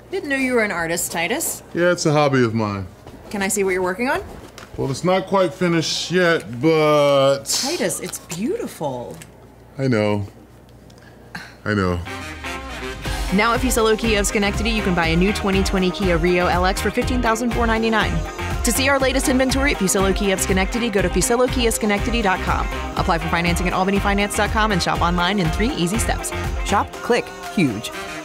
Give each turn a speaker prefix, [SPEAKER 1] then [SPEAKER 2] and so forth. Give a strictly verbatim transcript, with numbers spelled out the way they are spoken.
[SPEAKER 1] Didn't know you were an artist, Titus.
[SPEAKER 2] Yeah, it's a hobby of mine.
[SPEAKER 1] Can I see what you're working on?
[SPEAKER 2] Well, it's not quite finished yet, but...
[SPEAKER 1] Titus, it's beautiful.
[SPEAKER 2] I know. I know.
[SPEAKER 1] Now at Fuccillo Kia of Schenectady, you can buy a new twenty twenty Kia Rio L X for fifteen thousand four hundred ninety-nine dollars. To see our latest inventory at Fuccillo Kia of Schenectady, go to fuccillo kia schenectady dot com. Apply for financing at albany finance dot com and shop online in three easy steps. Shop, click, huge.